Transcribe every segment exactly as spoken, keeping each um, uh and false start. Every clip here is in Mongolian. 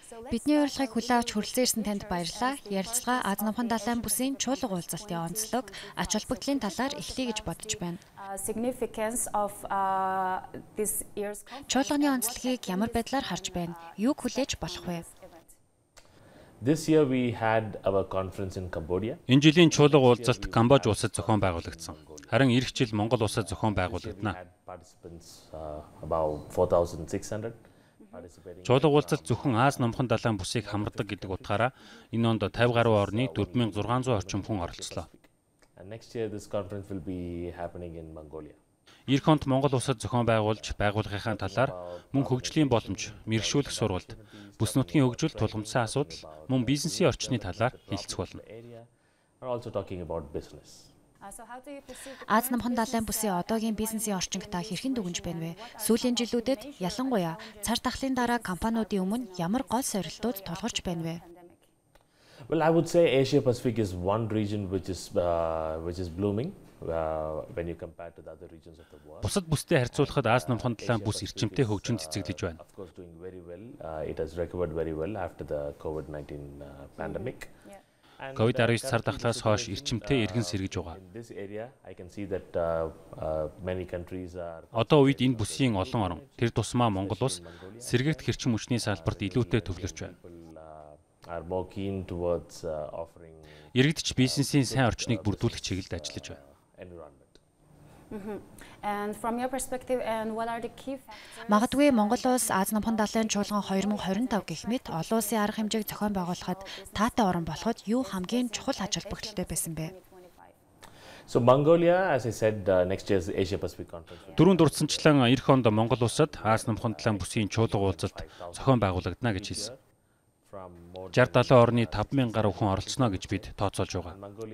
Бидний урилгыг хүлээн авч хүрэлцэн ирсэн танд баярлалаа. Ярилцлага Аз намхан далайн бүсийн чуулга уулзалтын онцлог, ач холбогдлын талаар эхлэе гэж бодож байна. Чуулганы онцлогийг ямар байдлаар харж байна? Юуг хүлээж болох вэ? This year we had our conference in Cambodia. Энэ жилийн чуулга уулзалт Камбож улсад зохион байгуулагдсан. Харин эх жил Монгол улсад зохион байгуулагдана. About four thousand six hundred. Чуулга уулзалт зөвхөн Аз намхан далайн бүсийг хамардаг гэдэг утгаараа энэ онд тавь гаруй орны дөрвөн мянга зургаан зуун орчим хүн оролцлоо. And next year this conference will be happening in Mongolia. Эх онд Монгол улсад зохион байгуулж байгуулгын талаар мөн хөгжлийн боломж, мэргэшүүлэх сургалт, бүс нутгийн хөгжил тулгамдсан асуудал, мөн бизнесийн орчны талаар хэлцэх болно. Also talking about business. Аз намхан далайн бүсийн одоогийн бизнесийн орчинг та хэрхэн дүгнэж байна вэ? Сүүлийн жилүүдэд ялангуяа цар тахлын дараа компаниудын өмнө ямар гол сорилтууд тулгарч байна вэ? Well, I would say Asia Pacific is one region which is uh, which is blooming uh, when you compare to the other regions of the world. Бусад бүстэй харьцуулахад Аз намхан далайн бүс эрчимтэй хөгжин цэцэглэж байна. Of course doing very well. Uh, it has recovered very well after the COVID nineteen uh, pandemic. ковид nineteen цар тахлаас хойш эрчимтэй эргэн сэргэж байгаа. Одоо үед энэ бүсийн олон орн тэр тусмаа Монгол улс сэргэгдэх эрчим хүчний салбарт илүүтэй төвлөрч байна. Иргэдч бизнесийн сайн орчныг бүрдүүлэх чиглэлд ажиллаж байна. Магадгүй Монгол улс Аз намхан далайн чуулган two thousand twenty-five гэх мэт олон улсын арга хэмжээг зохион байгуулахад таатай орон болоход юу хамгийн чухал ач холбогдолтой байсан бэ? So Mongolia, as I said, uh, next year's Asia Pacific conference. Дөрөв дурдсанчлан эх онд Монгол улсад Аз намхан далайн бүсийн чуулга уулзалт зохион байгуулагдана гэж хэлсэн. sixty seventy орны five thousand гаруй хүн оролцоно гэж бид тооцоолж байгаа.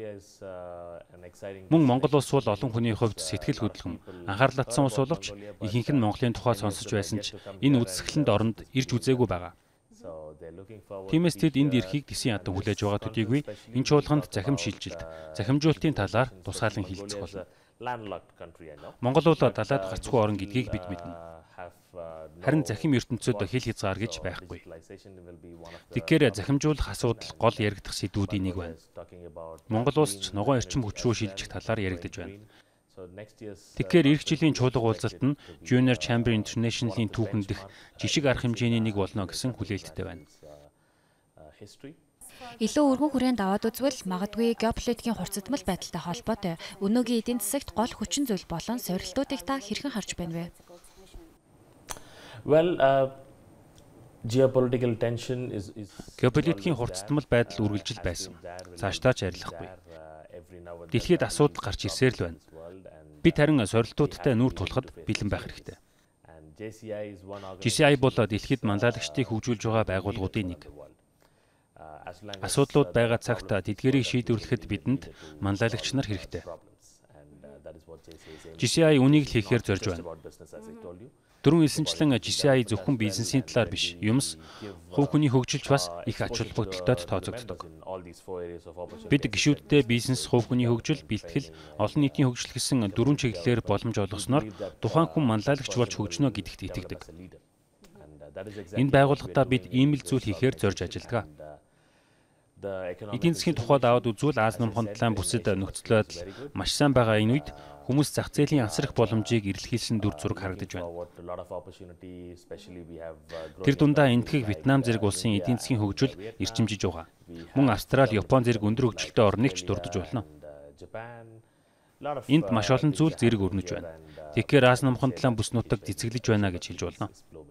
Мөн Монгол улс бол олон хүний хувьд сэтгэл хөдлөм, анхаарал татсан улс боловч ихэнх нь Монголын тухай сонсож байсан ч энэ үзэсгэлэнт оронд ирж үзээгүй байгаа. Тиймээс тэд энд ирэхийг тэсийн ядан хүлээж байгаа төдийгүй энэ чуулганд захим шилжилт, захимжуулалтын талаар тусгаалan хэлэлцэх болно. Монгол бол далайд гацгүй орн гэдгийг бид мэднэ. Харин захим ертөнцөд хил хязгаар гэж байхгүй. Тэгэхээр захимжуулах асуудал гол яригдах сэдвүүдийн нэг байна. Монгол улс ч ногоон эрчим хүч рүү шилжих талаар яригдаж байна. Тэгэхээр эх жилийн чуулга уулзалт нь Junior Chamber International-ийн түүхэн дэх жишг арга хэмжээний нэг болно гэсэн хүлээлттэй байна. Илүү өргөн хүрээнд аваад үзвэл магадгүй геополитикийн хурцдмал байдалтай холбоотой өнөөгийн эдийн засагт гол хүчин зүйл болон сорилтуудыг та хэрхэн харж байна вэ? Well, uh, geopolitical tension is is Геополитикийн хурцдмал байдал үргэлжил байсан. Цаашдаа ч арилахгүй. Дэлхийд асуудал гарч ирсээр л байна. Бид харин сорилтуудтай нүүр тулахад бэлэн байх хэрэгтэй. G C I бол дэлхийд манлайлагчдыг хөгжүүлж байгаа байгууллагуудын нэг. Асуудлууд байгаа цагт тэдгэрийг шийдвэрлэхэд бидэнд манлайлагч нар хэрэгтэй. G C I үнийг л хийхээр зорж байна. Дөрөв хэлсэнчлэн G C I зөвхөн бизнесийн талаар биш, юмс хувь хүний хөгжилч бас их ач холбогдолтойд тооцогддог. Бид гишүүдтэй бизнес, хувь хүний хөгжил, бэлтгэл, олон нийтийн хөгжил гэсэн дөрвөн чиглэлээр боломж олгосноор тухайн хүн манлайлагч болж хөгжнө гэдэгт итгэдэг. Энэ байгууллагатаа бид ийм л зүйл хийхээр зорж ажилладаг. Эдийн засгийн тухайд аваад үзвэл Аз намхан далайн бүсэд нөхцөл байдал маш сайн байгаа энэ үед хүмүүс зах зээлийн ансрах боломжийг эрэлхийлсэн дүр зураг харагдаж байна. Тэр дундаа энэтхэг Вьетнам зэрэг улсын эдийн засгийн хөгжил эрчимжиж байгаа. Мөн Австрали, Япон зэрэг өндөр хөгжилтэй орныг ч дурдж болно. Энд маш олон зүйл зэрэг өрнөж байна. Тэгэхээр Аз намхан далайн бүс нутаг цэцэглэж байна гэж хэлж болно.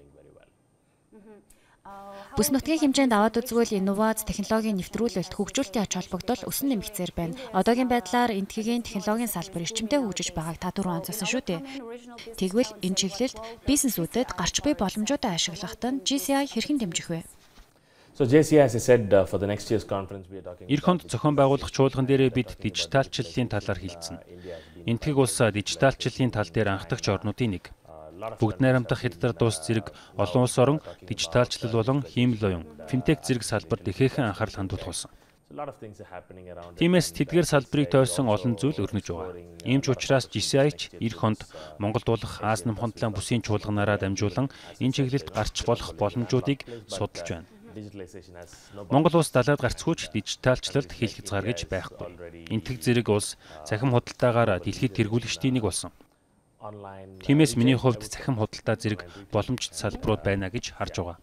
Бүс нутгийн хэмжээнд аваад үзвэл инновац, технологийн нэвтрүүлэлт, хөгжүүлэлтийн ач холбогдол өсөн нэмэгцээр байна. Одоогийн байдлаар энэтхэгийн технологийн салбар эрчимтэй хөгжиж байгааг та түрүү онцолсон шүү дээ. Тэгвэл энэ чиглэлд бизнесүүдэд гарч буй боломжуудаа ашиглахад нь G C I хэрхэн дэмжих вэ? So J C I, as I said, uh, for the next year's conference we are talking. Эх онд зохион байгуулах чуулган дээрээ бид дижиталчлалын талаар хэлсэн. Энэтхэг улс дижиталчлалын тал дээр анхдагч орнуудын нэг. Бүгд найрамдах хятад улс зэрэг олон улс орон дижиталчлал болон хиймэл оюун, финтек зэрэг салбарт ихээхэн анхаарал хандуулах болсон. Тиймээс тэдгээр салбарыг тойрсон олон зүйл өрнөж байгаа. Ийм ч учраас G C I ч эх онд Монголд болох Аз намхан далайн бүсийн чуулганаараа дамжуулан энэ чиглэлд гарч болох боломжуудыг судалж байна. Монгол улс далайд гарцгүйч дижиталчлалд хил хязгаарч байхгүй. Энтэг зэрэг улс цахим худалдаагаар дэлхийд тэргүүлэгчдийн нэг болсон. Тиймээс миний хувьд цахим худалдаа зэрэг боломжит салбарууд байна гэж харж байгаа.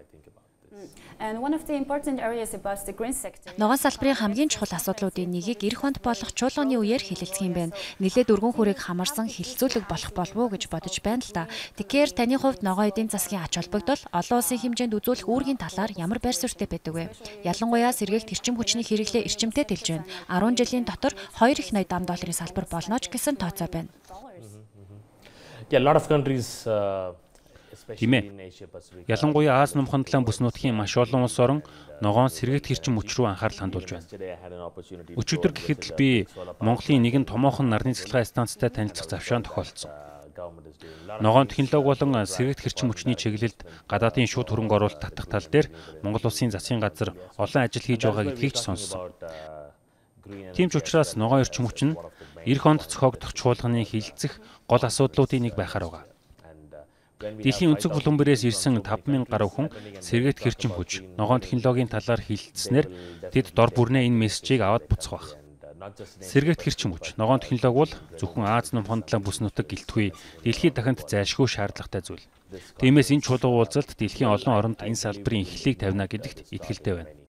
Ногоон салбарын хамгийн чухал асуудлуудын нэгийг эх хонд болох чуулганы үеэр хэлэлцэх юм байна. Нилээд өргөн хүрийг хамарсан хилцүүлэг болох болов уу гэж бодож байна л да. Тэгэхээр таны хувьд ногоон эдийн засгийн ач холбогдол олон улсын хэмжээнд үзүүлэх үүргийн талаар ямар байр суурьтай байдаг вэ? Ялангуяа сэргээлт эрчим хүчний хэрэглээ эрчимтэй дэлж байна. арван жилийн дотор хоёр их ноёд ам долларын салбар болно ч гэсэн тооцоо байна. Yeah, a lot of countries uh, Тиймээ. Ялангуяа Аз нумхан талайн бүс нутгийн маш олон улс орон ногоон сэргээлт эрчим хүч рүү анхаарал хандуулж байна. Өчигдөр гэхэд л би Монголын нэгэн томоохон нарны цахилгаан станцтай танилцах завшаан тохиолдсон. Ногоон технологи болон сэргээлт эрчим хүчний чиглэлд гадаадын шууд хөрөнгө оруулалт татах тал дээр Монгол улсын засгийн газар олон ажил хийж байгаа гэдгийг ч сонссон. Тийм ч учраас ногоон эрчим хүч нь эх хонд цохогдох чуулганы хилцэх гол асуудлуудын нэг байхаар байгаа. Дэлхийн өнцөг буланбэрээс ирсэн таван мянга гаруй хүн сэргээлт эрчим хүч, ногоон технологийн талаар хилцснээр тэд дор бүрнээ энэ мессежийг аваад буцах байх. Сэргээлт эрчим хүч, ногоон технологи бол зөвхөн Аз нумхан талайн бүс нутаг гэлтгүй дэлхийд дахинд зайлшгүй шаардлагатай зүйл. Тиймээс энэ чуулга уулзалт дэлхийн олон оронд энэ салбарын эхлэлийг тавина гэдэгт итгэлтэй байна.